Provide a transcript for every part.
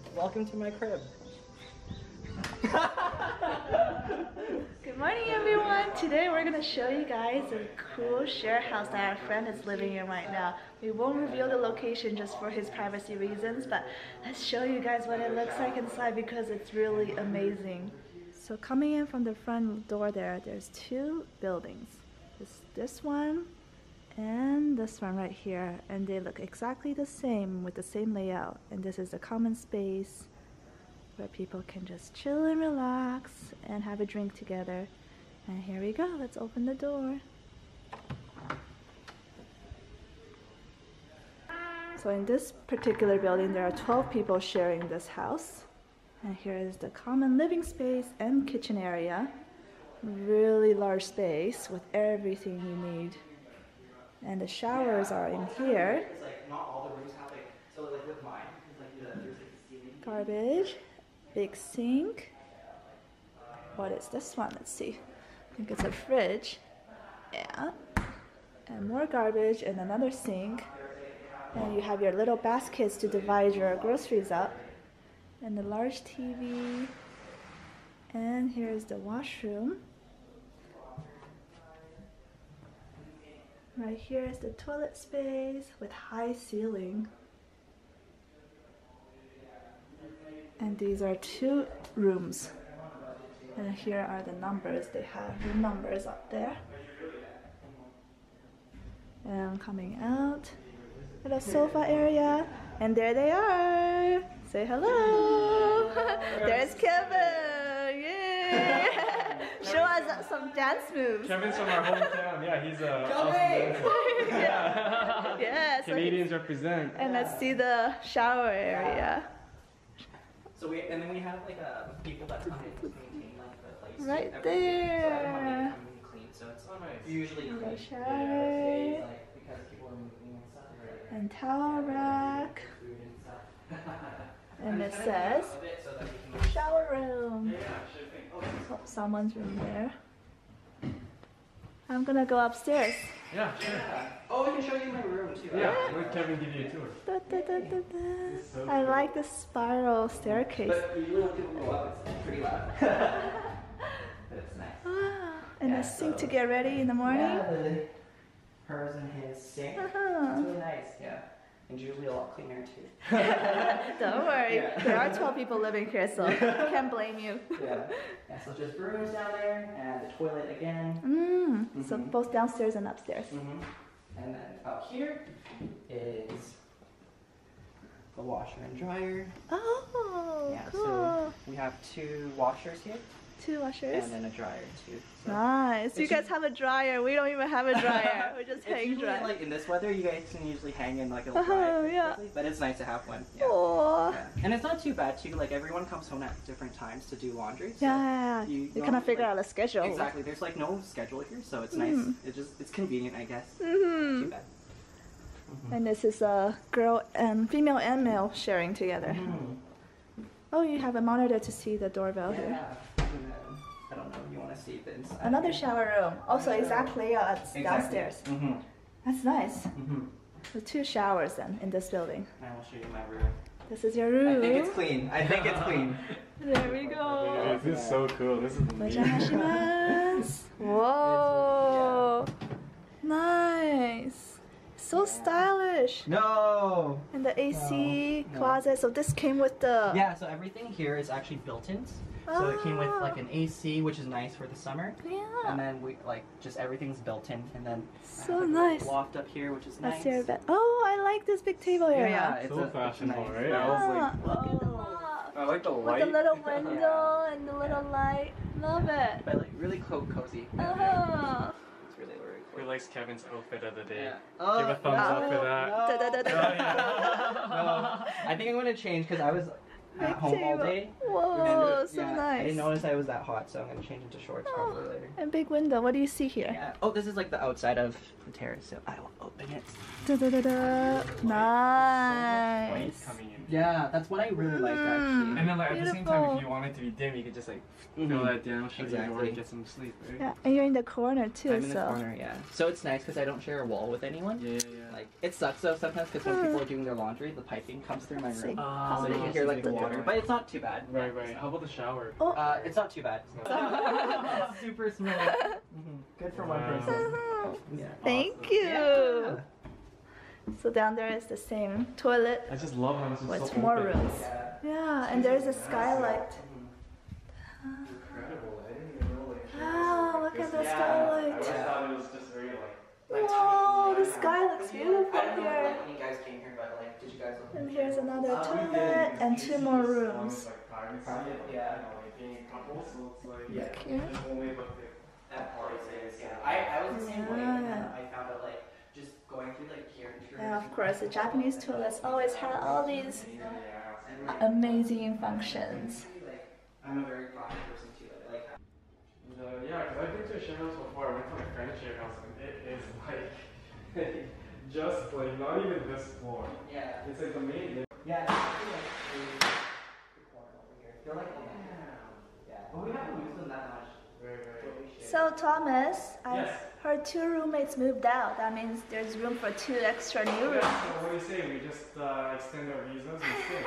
Welcome to my crib. Good morning, everyone. Today we're going to show you guys a cool share house that our friend is living in right now. We won't reveal the location just for his privacy reasons, but let's show you guys what it looks like inside because it's really amazing. So coming in from the front door there's two buildings. This one and this one right here, and they look exactly the same with the same layout. And this is a common space where people can just chill and relax and have a drink together. And here we go, let's open the door. So in this particular building there are 12 people sharing this house. And here is the common living space and kitchen area. Really large space with everything you need. And the showers are in here. It's like not all the rooms have like, so like with mine, it's like there's like the ceiling. Garbage, big sink. What is this one? Let's see. I think it's a fridge. Yeah. And more garbage and another sink. And you have your little baskets to divide your groceries up. And the large TV. And here's the washroom. Right here is the toilet space with high ceiling. And these are 2 rooms. And here are the numbers. They have the numbers up there. And coming out, little sofa area. And there they are. Say hello. There's Kevin. Yay. Show us some dance moves. Kevin's from our hometown. Yeah, he's a awesome dancer. Yeah. Yeah, so Canadians represent. and let's see the shower area. So and then we have like people that come in to maintain like the place. Right every there. So come in clean. So it's nice. usually clean. The shower. Yeah, like because people are moving and stuff. And towel rack. Food and stuff. And it says So that we can shower room. yeah, should think. Oh, Oh, someone's room there. I'm gonna go upstairs. Yeah, sure. oh, I can show you my room too. Yeah, let Kevin give you a tour. Da, da, da, da, da. So I cool. like the spiral staircase. But usually when people go up, it's pretty loud. But it's nice. Wow. And Yeah, a sink so- to get ready in the morning. Yeah, hers and his sink. Uh-huh. It's really nice, yeah. And usually a lot cleaner too. Don't worry, Yeah. there are 12 people living here, so can't blame you. Yeah. Yeah, so just rooms down there and the toilet again. So both downstairs and upstairs. And then up here is the washer and dryer. Oh, Yeah, cool. so we have 2 washers here 2 washers. and then a dryer too. So Nice. You It's guys have a dryer. We don't even have a dryer. We just it's hang usually dry. like in this weather, you guys can usually hang in like a Oh, dryer. yeah. But it's nice to have one. Yeah. Oh. Yeah. And it's not too bad too. Like everyone comes home at different times to do laundry. So Yeah, you you don't, cannot figure like- out a schedule. Exactly. There's like no schedule here, so it's nice. It's convenient, I guess. Mm-hmm. Too bad. And this is a female and male sharing together. Oh, you have a monitor to see the doorbell here. Yeah. And then, I don't know if you want to see the inside. Another shower room. Also exact layout downstairs. Mm-hmm. That's nice. Mm-hmm. So 2 showers then in this building. And I will show you my room. This is your room. I think it's clean. I think it's clean. There we go. This is so cool. This is amazing. Ojamashimasu. Whoa. Nice. So stylish. No. And the AC No. closet. So this came with the. Yeah. So everything here is actually built-in. So it came with like an AC, which is nice for the summer. Yeah. And then we like just everything's built in, and then So I have, like, nice. a loft up here, which is That's nice. your bed. Oh, I like this big table area. Yeah, it's So a, fashionable, nice. right? Yeah. I was Ah, like, look at the loft. I like the With light. the little window and the little light. Love it. But like really cozy. Oh. It's really Who cool. likes Kevin's outfit of the day? Yeah. Give a thumbs up for that. Da, da, da, da. Oh, yeah. No, I think I'm gonna change because I was at home all day. Whoa, And, so I nice. didn't notice I was that hot, so I'm gonna change into shorts probably later. And big window. What do you see here? Yeah. Oh, this is like the outside of the terrace, so I will open it. Da, da, da, da. Nice. Coming in. Yeah, that's what I really liked actually. And then like at the same time, Beautiful. if you want it to be dim, you could just like fill that down, shut your door, Exactly. get some sleep, right? Yeah, and you're in the corner too, I'm in the so. corner, yeah. So it's nice because I don't share a wall with anyone. Yeah. Like, it sucks though sometimes because when people are doing their laundry, the piping comes through my room. So you can hear like the water, but it's not too bad. Right. How about the shower? Oh. It's not too bad. It's super smooth. Good for one Wow. person. Yeah. Thank you. Yeah. So down there is the same toilet I just love how this is with so more open. rooms. Yeah, and there's a skylight. Incredible. I didn't even know like. Wow, look at the I skylight. always thought it was just very like. Whoa, the sky looks beautiful I don't know here. like, when you guys came here, but like, did you guys look? And here's another We toilet did, and because 2 AC more just rooms. allows, like, privacy, Yeah. you know, like being a couple, so it's like Yeah. Cute. just only like the At party things, yeah. I was the same way, and then Yeah. I found out like just going through like characters. And of course, the Japanese toilets always had all these And, like, amazing functions. like, I'm a very cautious person too. I like. Yeah, because I've been to a share house before. I went to my friend's share house, and it is like just like not even this floor. Yeah. It's like the main. Yeah. It's actually, like, the corner over here. They're like. Yeah. But we haven't used them that much. Very. So Thomas, I Yes. heard 2 roommates moved out. That means there's room for 2 extra new Yeah, rooms. so what do you say? We just extend our visas and stay.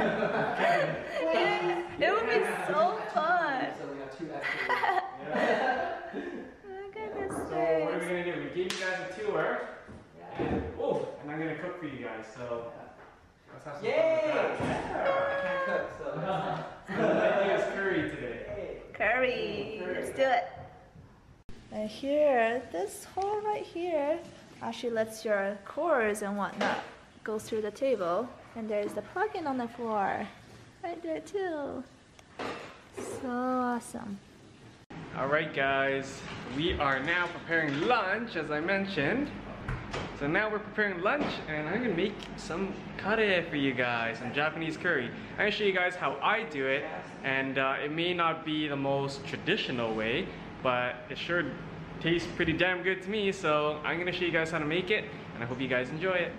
It would be so fun. So we have 2 extra. Yeah. Look at this So what are we space. gonna do? We gave you guys a tour. And, and I'm gonna cook for you guys. So let's have some Yay! fun with that. I can't cook, so. The idea is curry today. Curry. Let's do it. And here, this hole right here actually lets your cords and whatnot go through the table. And there's the plug-in on the floor. Right there too. So awesome. Alright guys, we are now preparing lunch as I mentioned. So now we're preparing lunch and I'm gonna make some kare for you guys, some Japanese curry. I'm gonna show you guys how I do it, and it may not be the most traditional way, but it sure tastes pretty damn good to me, so I'm gonna show you guys how to make it, and I hope you guys enjoy it.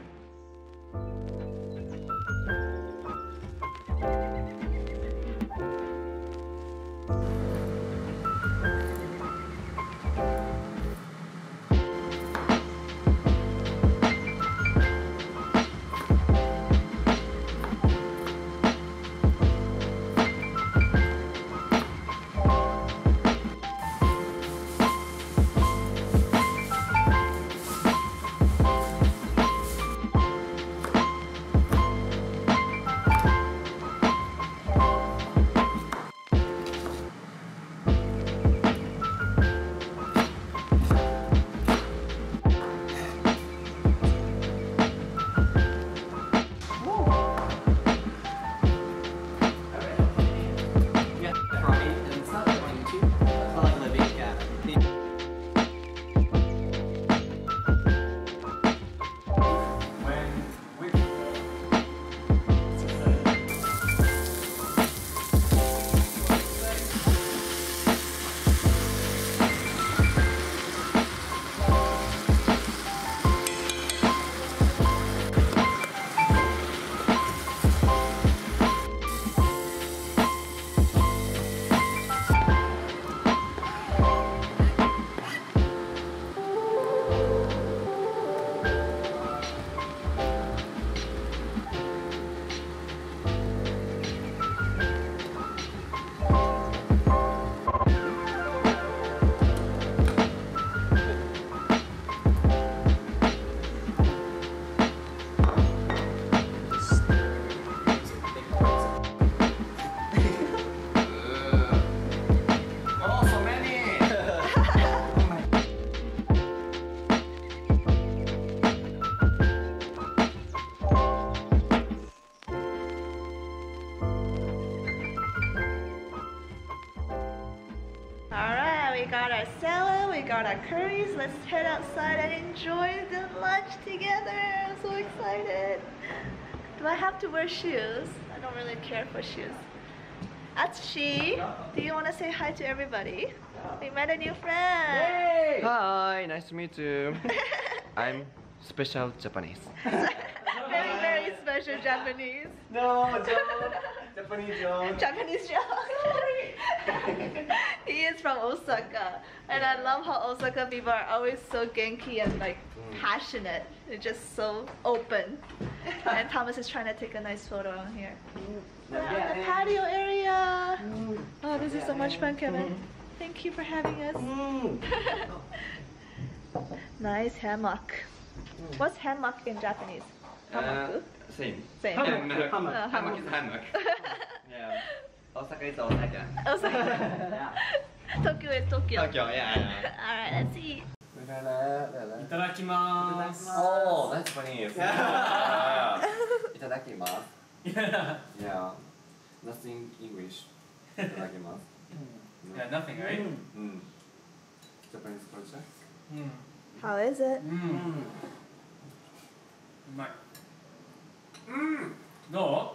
Yeah, right. And it's not like on YouTube. It's not like living, yeah. Oh, so many! Oh my. Alright, we got our salad, we got our curries. Let's head outside and enjoy the lunch together. I'm so excited. Do I have to wear shoes? I don't really care for shoes. Atsushi, do you want to say hi to everybody? We met a new friend. Hey! Hi, nice to meet you. I'm special Japanese. Very, very special Japanese. No, Joe. Japanese Joe. Japanese Joe. He is from Osaka, and I love how Osaka people are always so genki and like passionate. They're just so open. And Thomas is trying to take a nice photo on here. We're on the patio area. Oh, this is so much fun, Kevin. Thank you for having us. Nice hammock. What's hammock in Japanese? Hamaku? Same. Same. Hammock. Hammock. Hammock is hammock. Yeah. Osaka is Osaka. Osaka. Yeah. Tokyo is Tokyo. Tokyo, yeah. Alright, let's eat. Itadakimasu. Oh, that's funny. Yeah. Itadakimasu. Yeah. Nothing English. Itadakimasu. Yeah, nothing, right? Japanese culture. How is it? No?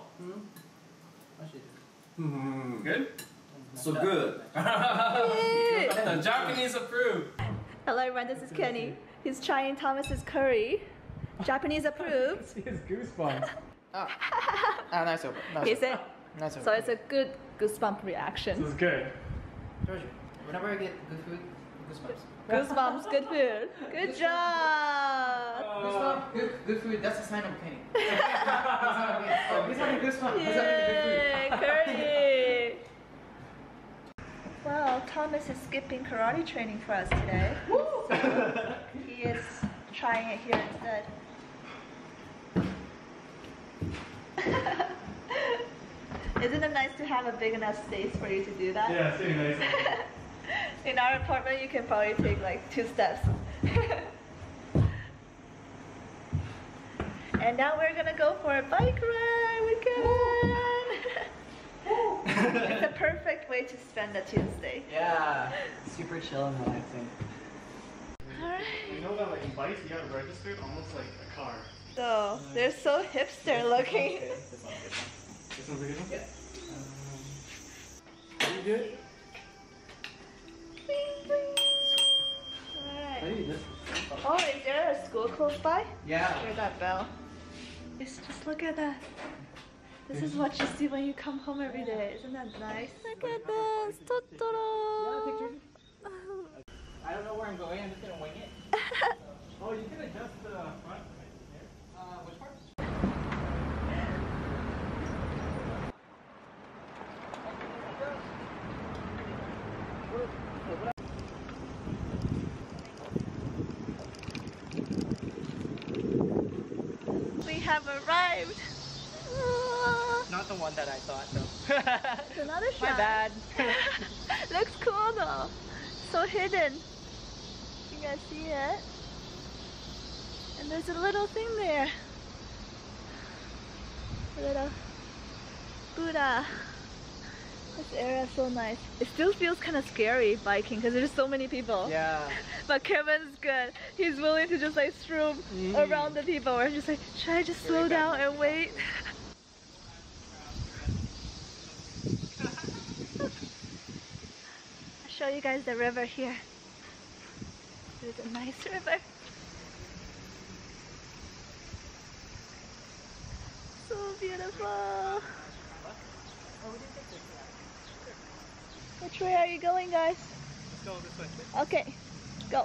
Good? So good. The Japanese approve. Hello everyone, this is Kenny. He's trying Thomas's curry. Japanese approved. See his goosebumps. Nice over. He said, Nice over. so it's a good goosebump This reaction. is good. Told you. Whenever I get good food, goosebumps. Goosebumps, good food. Good job. Goosebumps, good food. That's a sign of Kenny. He's having goosebumps. He's having good food. Yay, curry. Well, Thomas is skipping karate training for us today. He is trying it here instead. Isn't it nice to have a big enough space for you to do that? Yeah, it's pretty nice. In our apartment, you can probably take like 2 steps. And now we're gonna go for a bike ride with Kevin. It's a perfect way to spend a Tuesday. Yeah. Super chill and relaxing. Alright. You know that like in bikes you gotta register it almost like a car. So, they're so hipster looking. This one's a good one? Yeah. Are you good? Alright. Oh, is there a school close by? Yeah. Hear that bell. Just look at that. This is what you see when you come home every day. Isn't that nice? Look at this, Totoro. I don't know where I'm going. I'm just gonna wing it. Oh, you can adjust the front. Which part? We have arrived. Not the one that I thought, though. It's another shot. My bad. Looks cool though. So hidden. You guys see it? And there's a little thing there. A little Buddha. This area is so nice. It still feels kind of scary biking because there's so many people. Yeah. But Kevin's good. He's willing to just like stroom around the people. We're just like, should I just slow down and wait? I'll show you guys the river here. There's a nice river. So beautiful. Which way are you going, guys? Let's go this way. Okay, go.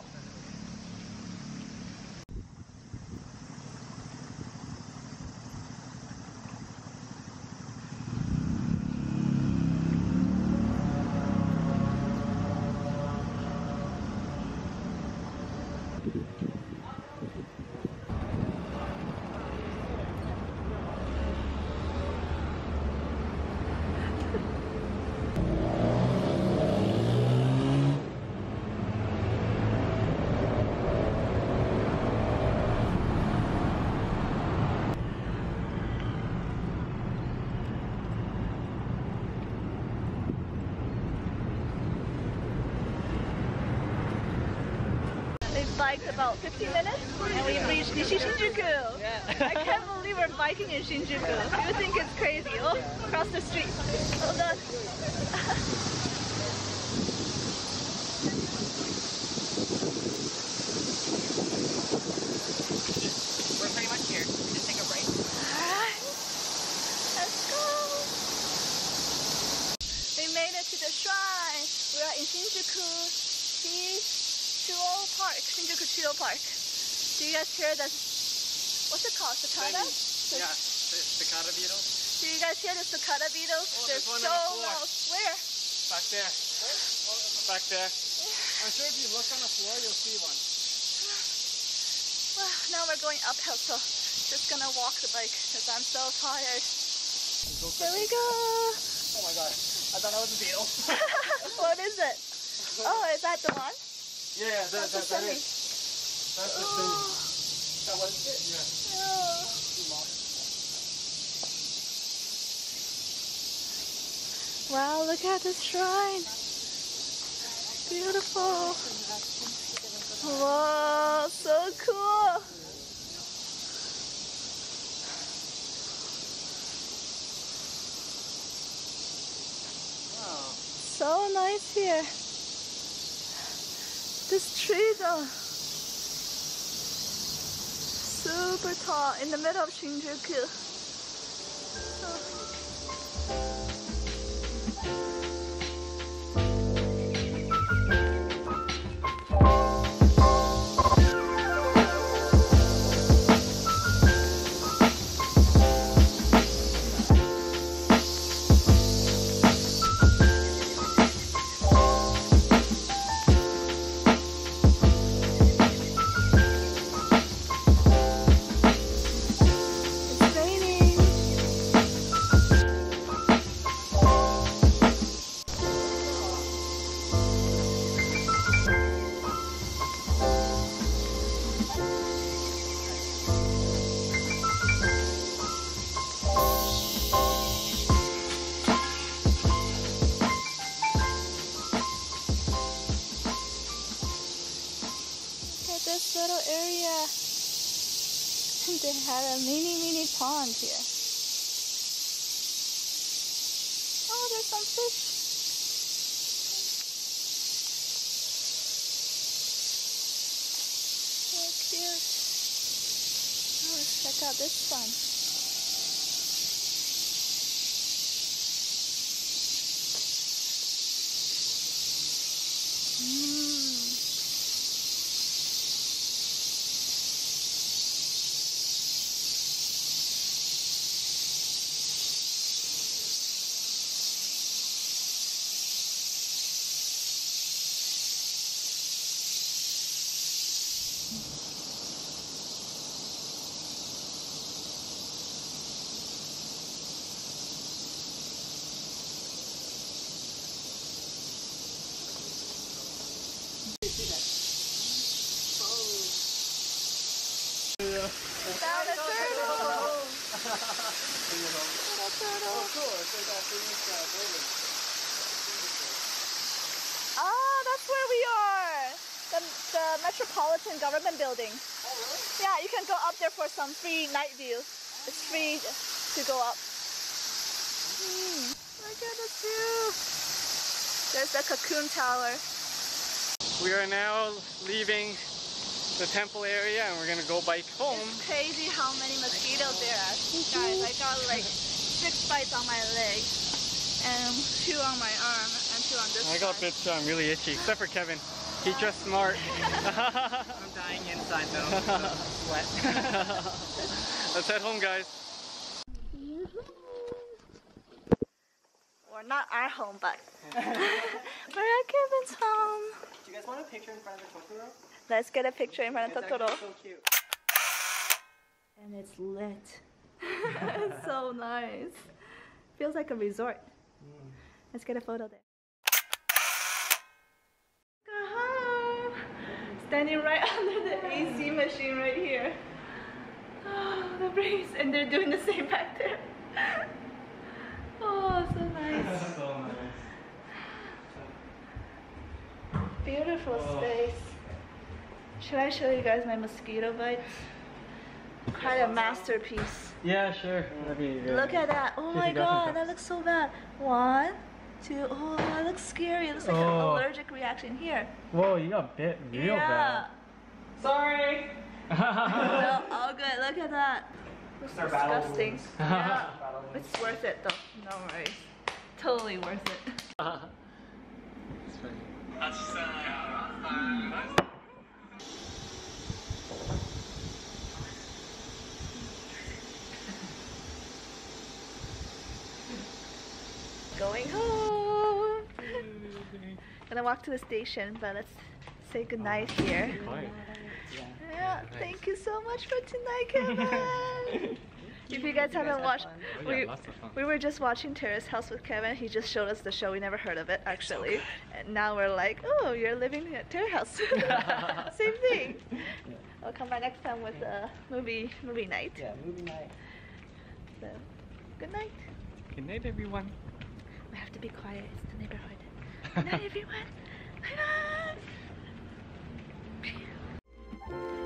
Biked about 15 minutes and we've reached Shinjuku. I can't believe we're biking in Shinjuku. You think it's crazy. Oh, across the street. Hold on. to the shrine. We are in Shinjuku Chuo Park. Shinjuku Chuo Park. Do you guys hear the, what's it called? Cicada? Yeah, cicada beetles. Do you guys hear the cicada beetles? Oh, They're there's one so on the floor. loud. Where? Back there. Back there. I'm sure if you look on the floor, you'll see one. Well, now we're going uphill, so just gonna walk the bike because I'm so tired. Here we go. Oh my god, I thought that was a beetle. What is it? Oh, is that the one? Yeah, that is. That's the thing. That was it? Yeah. Oh. Wow, look at this shrine. Beautiful. Wow, so cool. Wow. So nice here. This tree though, super tall in the middle of Shinjuku. This little area, they had a mini pond here. Oh, there's some fish. So cute. Oh, let's check out this one. Found a turtle! Little turtle. Oh, cool. It's like that famous building. Ah, that's where we are! The Metropolitan Government Building. Oh, really? Yeah, you can go up there for some free night view. It's free to go up. Look at this view! There's the Cocoon Tower. We are now leaving the temple area and we're gonna go bike home. It's crazy how many mosquitoes there are. Guys, I got like 6 bites on my leg and 2 on my arm and 2 on this I got side. bits too. I'm really itchy, except for Kevin. He's just smart. I'm dying inside though. Sweat. Let's head home, guys. Or not our home, but we're at Kevin's home. Do you guys want a picture in front of the Totoro? Let's get a picture in front of It's Totoro. actually so cute. And it's lit. It's so nice. Feels like a resort. Let's get a photo there. Go home. Standing right under the AC machine right here. Oh, the breeze. And they're doing the same back there. Oh, so nice. So nice. Beautiful space. Should I show you guys my mosquito bites? Quite a masterpiece. Yeah, sure. That'd be good. Look at that. Oh my god, that looks so bad. 1, 2, oh, that looks scary. It looks like an allergic reaction here. Whoa, you got bit real Yeah. Sorry! No, all good. Look at that. Looks They're battle disgusting. wounds. Yeah. Battle wounds. It's worth it though. No worries. totally worth it. It's funny. Going home. Gonna walk to the station, but let's say goodnight here. Quiet. Yeah, Nice. thank you so much for tonight, Kevin. If you guys haven't watched, Oh, yeah, lots of fun. we were just watching Terrace House with Kevin. He just showed us the show. We never heard of it actually, and now we're like, oh, you're living at Terrace House. Same thing. I'll come by next time with a movie night. Yeah, movie night. So, good night. Good night, everyone. We have to be quiet. It's the neighborhood. Good night, everyone. Bye bye.